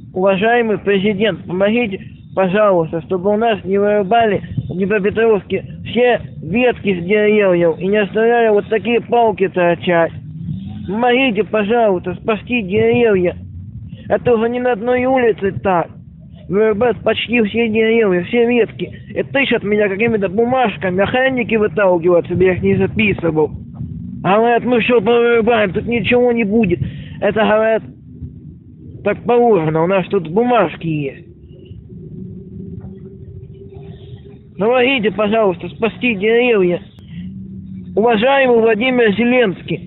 Уважаемый президент, помогите, пожалуйста, чтобы у нас не вырубали в Днепропетровске все ветки с деревьев и не оставляли вот такие палки торчать. Помогите, пожалуйста, спасти деревья. Это уже не на одной улице так. Вырубают почти все деревья, все ветки. И тычат меня какими-то бумажками. Охранники выталкивают, чтобы я их не записывал. Говорят, мы все повырубаем, тут ничего не будет. Это, говорят, так положено, у нас тут бумажки есть. Помогите, пожалуйста, спасти деревья. Уважаемый Владимир Зеленский.